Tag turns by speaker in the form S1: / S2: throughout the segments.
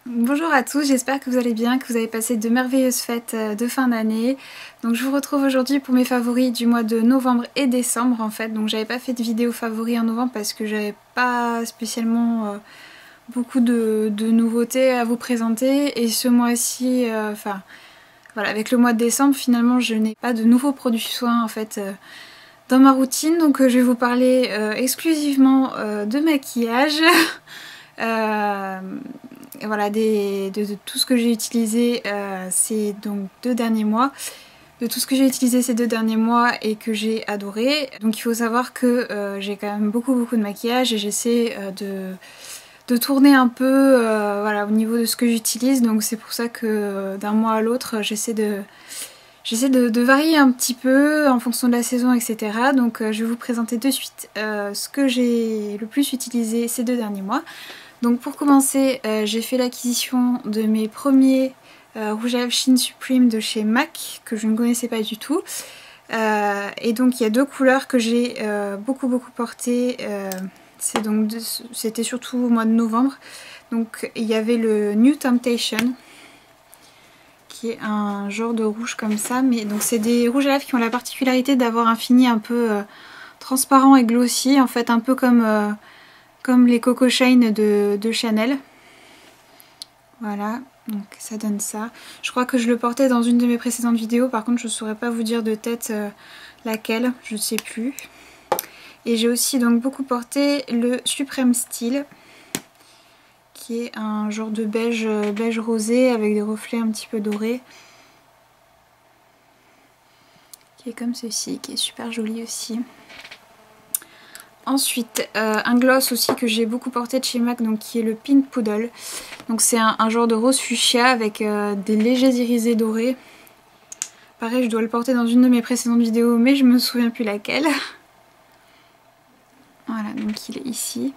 S1: Bonjour à tous, j'espère que vous allez bien, que vous avez passé de merveilleuses fêtes de fin d'année. Donc je vous retrouve aujourd'hui pour mes favoris du mois de novembre et décembre en fait. Donc j'avais pas fait de vidéo favoris en novembre parce que j'avais pas spécialement beaucoup de nouveautés à vous présenter. Et ce mois-ci, voilà, avec le mois de décembre finalement je n'ai pas de nouveaux produits soins en fait dans ma routine. Donc je vais vous parler exclusivement de maquillage. Voilà, de tout ce que j'ai utilisé ces deux derniers mois. De tout ce que j'ai utilisé ces 2 derniers mois et que j'ai adoré. Donc il faut savoir que j'ai quand même beaucoup de maquillage et j'essaie de tourner un peu voilà, au niveau de ce que j'utilise. Donc c'est pour ça que d'un mois à l'autre j'essaie de varier un petit peu en fonction de la saison, etc. Donc je vais vous présenter de suite ce que j'ai le plus utilisé ces 2 derniers mois. Donc pour commencer, j'ai fait l'acquisition de mes premiers rouges à lèvres Shine Supreme de chez MAC, que je ne connaissais pas du tout. Et donc il y a 2 couleurs que j'ai beaucoup portées. C'était surtout au mois de novembre. Donc il y avait le New Temptation, qui est un genre de rouge comme ça. Mais donc c'est des rouges à lèvres qui ont la particularité d'avoir un fini un peu transparent et glossy, en fait un peu comme les Coco Shine de Chanel. Voilà, donc ça donne ça. Je crois que je le portais dans une de mes précédentes vidéos, par contre je ne saurais pas vous dire de tête laquelle, je ne sais plus. Et j'ai aussi donc beaucoup porté le Supreme Style, qui est un genre de beige rosé avec des reflets un petit peu dorés. Qui est comme ceci, qui est super joli aussi. Ensuite, un gloss aussi que j'ai beaucoup porté de chez MAC, donc qui est le Pink Poodle. Donc c'est un genre de rose fuchsia avec des légers irisés dorés. Pareil, je dois le porter dans une de mes précédentes vidéos, mais je me souviens plus laquelle. Voilà, donc il est ici.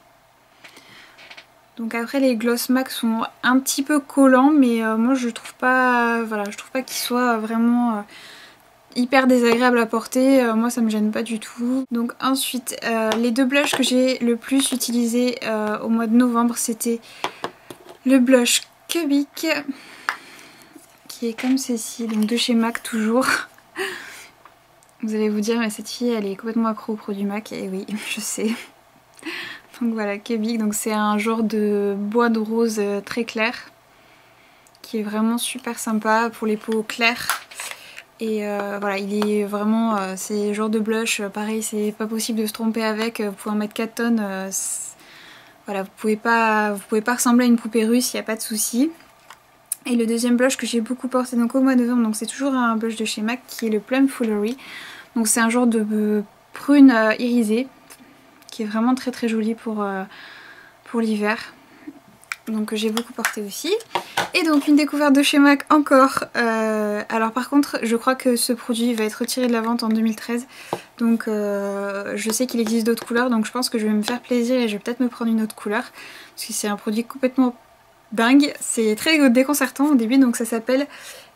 S1: Donc après les gloss MAC sont un petit peu collants, mais moi je trouve pas, voilà, je trouve pas qu'ils soient vraiment hyper désagréable à porter, moi ça me gêne pas du tout. Donc ensuite, les 2 blushs que j'ai le plus utilisé au mois de novembre, c'était le blush Cubic, qui est comme ceci, donc de chez MAC toujours. Vous allez vous dire, mais cette fille elle est complètement accro aux produits MAC, et oui, je sais. Donc voilà, Cubic, donc c'est un genre de bois de rose très clair, qui est vraiment super sympa pour les peaux claires. Et voilà, il est vraiment, c'est le genre de blush, pareil, c'est pas possible de se tromper avec, vous pouvez en mettre 4 tonnes, voilà, vous pouvez pas ressembler à une poupée russe, il n'y a pas de souci. Et le deuxième blush que j'ai beaucoup porté donc au mois de novembre, donc c'est toujours un blush de chez MAC, qui est le Plum Foolery. Donc c'est un genre de prune irisée, qui est vraiment très joli pour l'hiver. Donc j'ai beaucoup porté aussi. Et donc une découverte de chez MAC encore. Alors par contre je crois que ce produit va être retiré de la vente en 2013. Donc je sais qu'il existe d'autres couleurs, donc je pense que je vais me faire plaisir et je vais peut-être me prendre une autre couleur. Parce que c'est un produit complètement dingue. C'est très déconcertant au début, donc ça s'appelle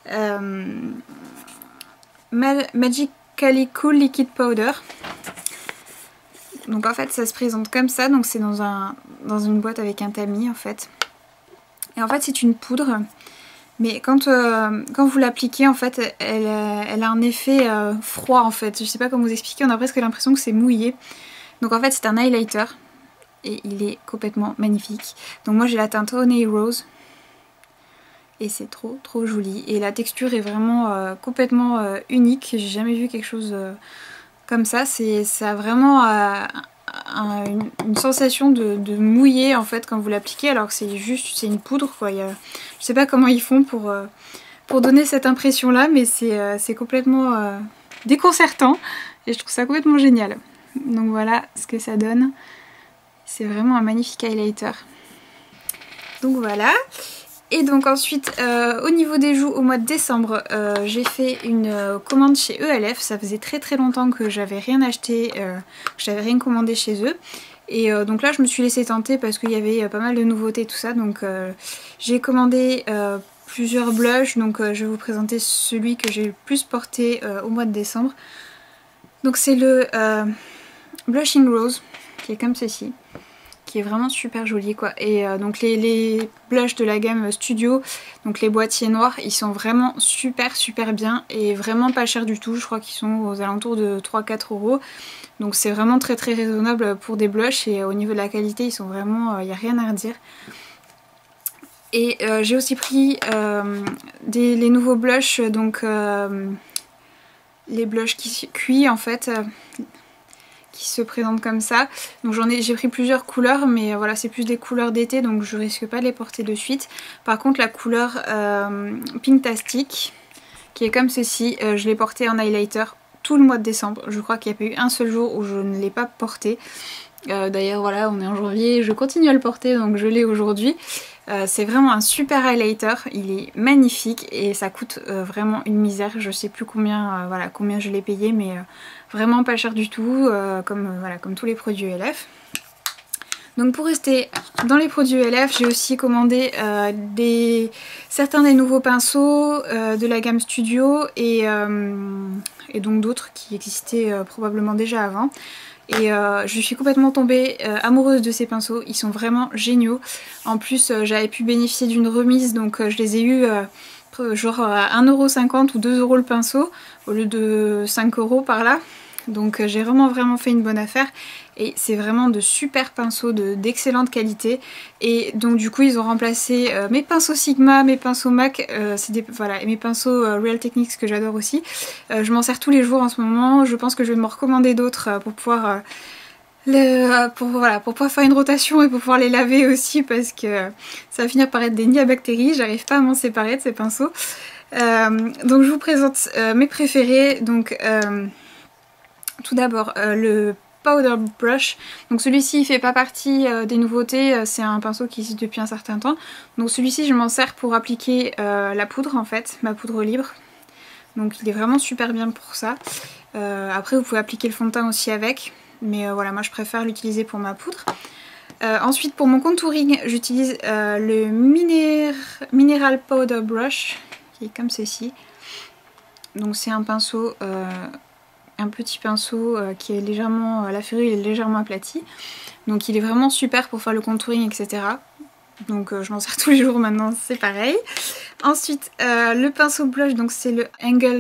S1: Magically Cool Liquid Powder. Donc en fait ça se présente comme ça, donc c'est dans une boîte avec un tamis en fait. Et en fait c'est une poudre, mais quand vous l'appliquez en fait elle a un effet froid en fait. Je sais pas comment vous expliquer, on a presque l'impression que c'est mouillé. Donc en fait c'est un highlighter et il est complètement magnifique. Donc moi j'ai la teinte Honey Rose et c'est trop joli. Et la texture est vraiment complètement unique, j'ai jamais vu quelque chose comme ça. Ça a vraiment une sensation de mouiller en fait quand vous l'appliquez, alors que c'est une poudre quoi. Je sais pas comment ils font pour donner cette impression là, mais c'est complètement déconcertant et je trouve ça complètement génial. Donc voilà ce que ça donne. C'est vraiment un magnifique highlighter. Donc voilà. Et donc ensuite au niveau des joues au mois de décembre j'ai fait une commande chez ELF. Ça faisait très longtemps que j'avais rien acheté, que j'avais rien commandé chez eux. Et donc là je me suis laissée tenter parce qu'il y avait pas mal de nouveautés tout ça. Donc j'ai commandé plusieurs blushs, donc je vais vous présenter celui que j'ai le plus porté au mois de décembre. Donc c'est le Blushing Rose, qui est comme ceci, qui est vraiment super joli quoi. Et donc les blushs de la gamme Studio, donc les boîtiers noirs, ils sont vraiment super bien et vraiment pas chers du tout. Je crois qu'ils sont aux alentours de 3-4 euros. Donc c'est vraiment très raisonnable pour des blushs et au niveau de la qualité ils sont vraiment, y a rien à redire. Et j'ai aussi pris les nouveaux blushs, donc les blushs qui cuit en fait, qui se présentent comme ça. Donc j'ai pris plusieurs couleurs, mais voilà, c'est plus des couleurs d'été, donc je risque pas de les porter de suite. Par contre la couleur Pinktastic, qui est comme ceci, je l'ai portée en highlighter tout le mois de décembre. Je crois qu'il n'y a pas eu un seul jour où je ne l'ai pas porté. D'ailleurs voilà, on est en janvier, je continue à le porter, donc je l'ai aujourd'hui. C'est vraiment un super highlighter, il est magnifique et ça coûte vraiment une misère. Je sais plus combien, voilà, combien je l'ai payé, mais vraiment pas cher du tout, comme tous les produits ELF. Donc pour rester dans les produits ELF, j'ai aussi commandé certains des nouveaux pinceaux de la gamme Studio et donc d'autres qui existaient probablement déjà avant. Et je suis complètement tombée amoureuse de ces pinceaux, ils sont vraiment géniaux. En plus j'avais pu bénéficier d'une remise, donc je les ai eus genre à 1,50€ ou 2€ le pinceau au lieu de 5€ par là. Donc j'ai vraiment fait une bonne affaire et c'est vraiment de super pinceaux d'excellente qualité. Et donc du coup ils ont remplacé mes pinceaux Sigma, mes pinceaux MAC, voilà, et mes pinceaux Real Techniques que j'adore aussi. Je m'en sers tous les jours en ce moment, je pense que je vais me recommander d'autres pour pouvoir pour pouvoir faire une rotation et pour pouvoir les laver aussi, parce que ça va finir par être des nids à bactéries, j'arrive pas à m'en séparer de ces pinceaux. Donc je vous présente mes préférés. Donc tout d'abord le Powder Brush, donc celui-ci il fait pas partie des nouveautés, c'est un pinceau qui existe depuis un certain temps. Donc celui-ci je m'en sers pour appliquer la poudre en fait, ma poudre libre. Donc il est vraiment super bien pour ça. Après vous pouvez appliquer le fond de teint aussi avec, mais voilà, moi je préfère l'utiliser pour ma poudre. Ensuite pour mon contouring j'utilise le Mineral Powder Brush, qui est comme ceci. Donc c'est un pinceau, un petit pinceau qui est légèrement, la ferrure est légèrement aplatie. Donc il est vraiment super pour faire le contouring, etc. Donc je m'en sers tous les jours maintenant, c'est pareil. Ensuite le pinceau blush, donc c'est le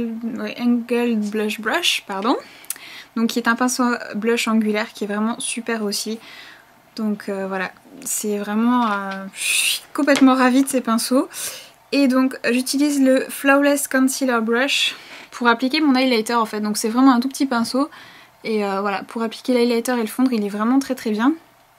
S1: Angled Blush Brush, pardon. Donc qui est un pinceau blush angulaire qui est vraiment super aussi. Donc voilà, c'est vraiment, je suis complètement ravie de ces pinceaux. Et donc j'utilise le Flawless Concealer Brush pour appliquer mon highlighter en fait. Donc c'est vraiment un tout petit pinceau. Et voilà, pour appliquer l'highlighter et le fondre, il est vraiment très bien.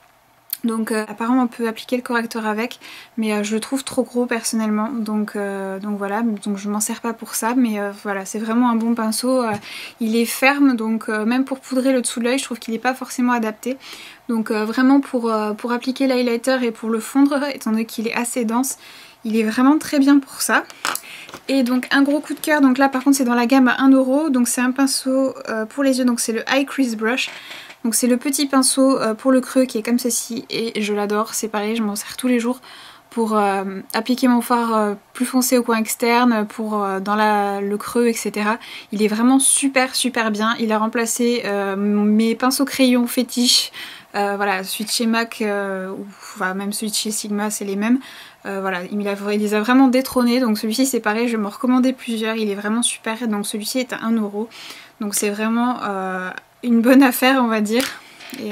S1: Donc apparemment on peut appliquer le correcteur avec, mais je le trouve trop gros personnellement, donc voilà, donc je m'en sers pas pour ça, mais voilà, c'est vraiment un bon pinceau. Il est ferme, donc même pour poudrer le dessous de l'œil je trouve qu'il n'est pas forcément adapté. Donc vraiment pour appliquer l'highlighter et pour le fondre, étant donné qu'il est assez dense, il est vraiment très bien pour ça. Et donc un gros coup de cœur, donc là par contre c'est dans la gamme à 1€, donc c'est un pinceau pour les yeux, donc c'est le Eye Crease Brush. Donc c'est le petit pinceau pour le creux qui est comme ceci et je l'adore, c'est pareil, je m'en sers tous les jours pour appliquer mon fard plus foncé au coin externe, pour dans le creux, etc. Il est vraiment super bien, il a remplacé mes pinceaux crayons fétiches, voilà, celui de chez MAC, ou enfin, même celui de chez Sigma, c'est les mêmes. Voilà, il les a vraiment détrônés, donc celui-ci c'est pareil, je vais me recommander plusieurs, il est vraiment super, donc celui-ci est à 1€, donc c'est vraiment une bonne affaire on va dire. Et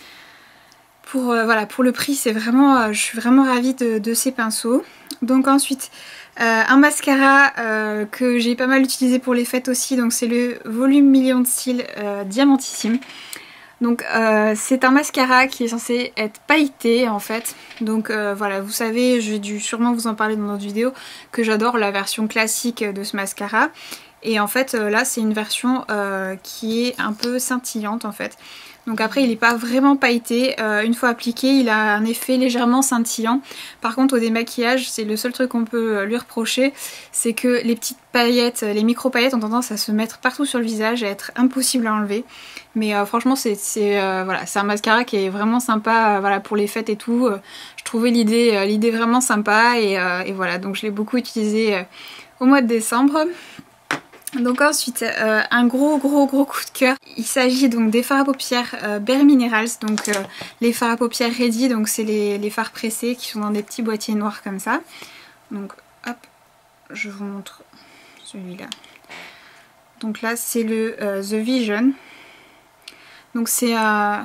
S1: voilà, pour le prix c'est vraiment, je suis vraiment ravie de ces pinceaux. Donc ensuite un mascara que j'ai pas mal utilisé pour les fêtes aussi, donc c'est le Volume Million de Cils Diamantissime. Donc c'est un mascara qui est censé être pailleté en fait. Donc voilà, vous savez, j'ai dû sûrement vous en parler dans notre vidéo, que j'adore la version classique de ce mascara. Et en fait là c'est une version qui est un peu scintillante en fait. Donc après il n'est pas vraiment pailleté, une fois appliqué il a un effet légèrement scintillant. Par contre au démaquillage c'est le seul truc qu'on peut lui reprocher, c'est que les petites paillettes, les micro paillettes ont tendance à se mettre partout sur le visage et à être impossible à enlever. Mais franchement c'est voilà, c'est un mascara qui est vraiment sympa, voilà, pour les fêtes et tout. Je trouvais l'idée vraiment sympa et voilà, donc je l'ai beaucoup utilisé au mois de décembre. Donc ensuite, un gros coup de cœur. Il s'agit donc des fards à paupières Bare Minerals. Donc les fards à paupières ready, donc c'est les fards pressés qui sont dans des petits boîtiers noirs comme ça. Donc hop, je vous montre celui-là. Donc là c'est le The Vision. Donc c'est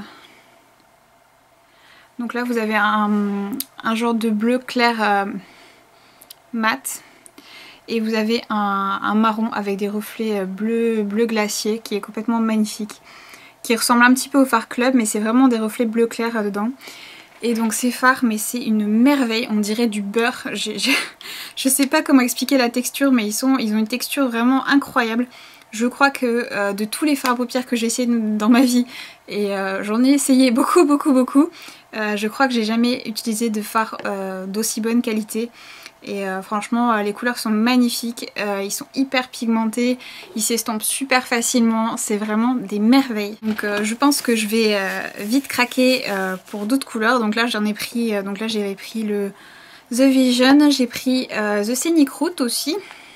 S1: donc là vous avez un genre de bleu clair mat. Et vous avez un marron avec des reflets bleu glacier qui est complètement magnifique. Qui ressemble un petit peu au Fard Club, mais c'est vraiment des reflets bleu clair dedans. Et donc ces fards, mais c'est une merveille, on dirait du beurre. Je sais pas comment expliquer la texture, mais ils ont une texture vraiment incroyable. Je crois que de tous les fards à paupières que j'ai essayé dans ma vie, et j'en ai essayé beaucoup, je crois que j'ai jamais utilisé de fard d'aussi bonne qualité. Et franchement les couleurs sont magnifiques, ils sont hyper pigmentés, ils s'estompent super facilement, c'est vraiment des merveilles. Donc je pense que je vais vite craquer pour d'autres couleurs. Donc là j'en ai pris, donc là j'avais pris le The Vision, j'ai pris The Scenic Route aussi,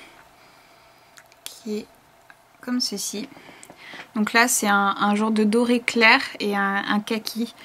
S1: qui est comme ceci. Donc là c'est un genre de doré clair et un kaki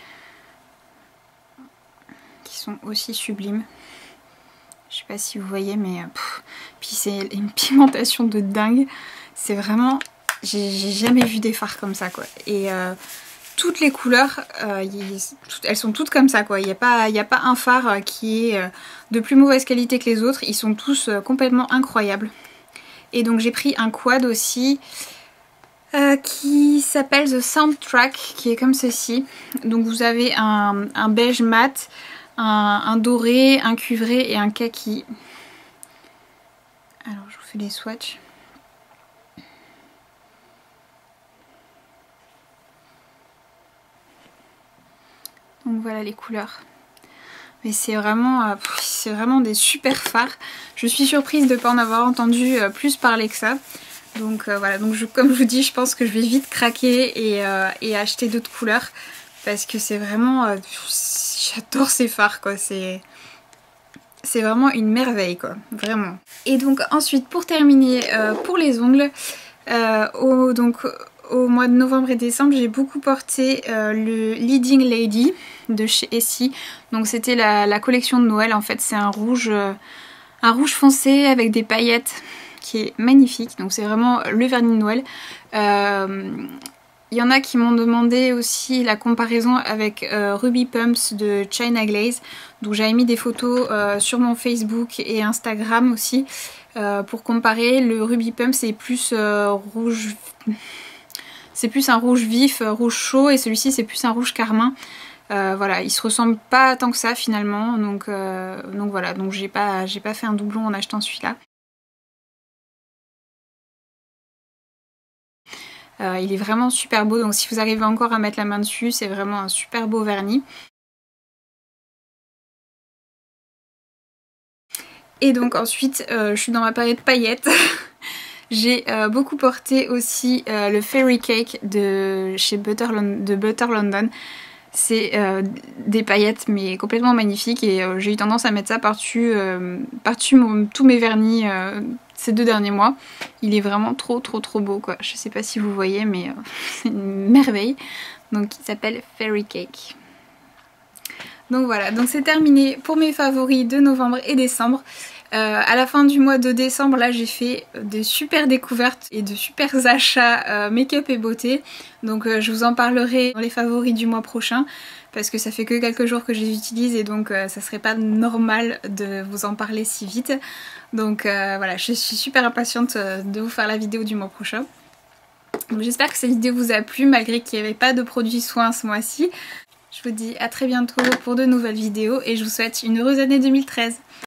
S1: qui sont aussi sublimes. Je sais pas si vous voyez, mais puis c'est une pigmentation de dingue. C'est vraiment, j'ai jamais vu des fards comme ça quoi. Et toutes les couleurs, elles sont toutes comme ça quoi. Il n'y a pas un fard qui est de plus mauvaise qualité que les autres. Ils sont tous complètement incroyables. Et donc j'ai pris un quad aussi qui s'appelle The Soundtrack, qui est comme ceci. Donc vous avez un beige mat, un doré, un cuivré et un kaki. Alors je vous fais les swatchs. Donc voilà les couleurs. Mais c'est vraiment des super fards. Je suis surprise de ne pas en avoir entendu plus parler que ça. Donc voilà, donc comme je vous dis, je pense que je vais vite craquer et acheter d'autres couleurs. Parce que c'est vraiment... j'adore ces fards quoi, c'est vraiment une merveille quoi, vraiment. Et donc ensuite pour terminer, pour les ongles, au mois de novembre et décembre j'ai beaucoup porté le Leading Lady de chez Essie. Donc c'était la collection de Noël en fait, c'est un rouge foncé avec des paillettes qui est magnifique. Donc c'est vraiment le vernis de Noël. Il y en a qui m'ont demandé aussi la comparaison avec Ruby Pumps de China Glaze. Donc j'avais mis des photos sur mon Facebook et Instagram aussi pour comparer. Le Ruby Pumps c'est plus rouge, c'est plus un rouge vif, rouge chaud, et celui-ci c'est plus un rouge carmin. Voilà, ils se ressemblent pas tant que ça finalement. Donc voilà, donc j'ai pas fait un doublon en achetant celui-là. Il est vraiment super beau, donc si vous arrivez encore à mettre la main dessus, c'est vraiment un super beau vernis. Et donc ensuite, je suis dans ma période paillettes. J'ai beaucoup porté aussi le Fairy Cake de chez Butter London. C'est des paillettes mais complètement magnifiques, et j'ai eu tendance à mettre ça par-dessus tous mes vernis ces 2 derniers mois. Il est vraiment trop beau quoi. Je sais pas si vous voyez, mais c'est une merveille. Donc il s'appelle Fairy Cake. Donc voilà, donc c'est terminé pour mes favoris de novembre et décembre. À la fin du mois de décembre, là j'ai fait des super découvertes et de super achats make-up et beauté. Donc je vous en parlerai dans les favoris du mois prochain, parce que ça fait que quelques jours que je les utilise, et donc ça serait pas normal de vous en parler si vite. Donc voilà, je suis super impatiente de vous faire la vidéo du mois prochain. J'espère que cette vidéo vous a plu malgré qu'il n'y avait pas de produits soins ce mois-ci. Je vous dis à très bientôt pour de nouvelles vidéos et je vous souhaite une heureuse année 2013.